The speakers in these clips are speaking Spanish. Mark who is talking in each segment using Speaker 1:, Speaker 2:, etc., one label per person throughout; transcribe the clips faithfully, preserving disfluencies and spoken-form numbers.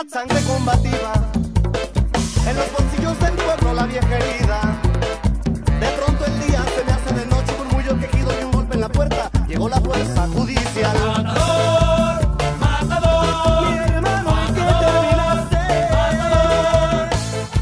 Speaker 1: sangre combativa, en los bolsillos del pueblo la vieja herida. De pronto el día se me hace de noche, murmullo, quejido y un golpe en la puerta. Llegó la fuerza judicial.
Speaker 2: Matador, matador,
Speaker 1: mi hermano, ¿en qué
Speaker 2: matador,
Speaker 1: terminaste?
Speaker 2: matador.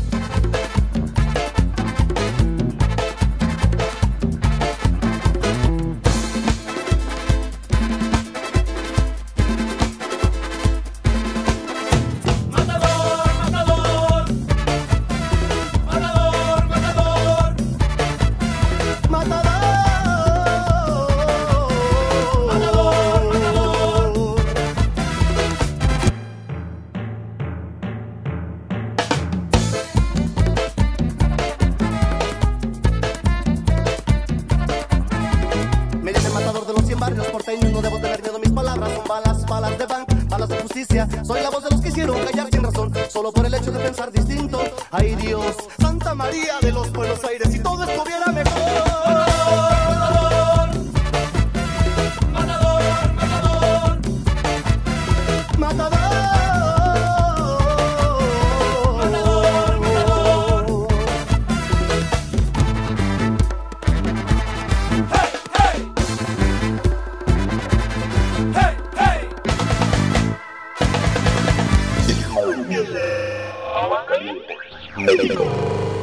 Speaker 1: Me dicen matador de los cien barrios porteños, no debo tener miedo, mis palabras son balas, balas de ban, balas de justicia. Soy la voz de los que hicieron callar sin razón, solo por el hecho de pensar distinto. Ay Dios, Santa María de los Buenos Aires, si todo estuviera mejor.
Speaker 2: Matador, matador, matador,
Speaker 1: Matador.
Speaker 2: matador, matador. Hey, hey.
Speaker 3: Agua Caliente México.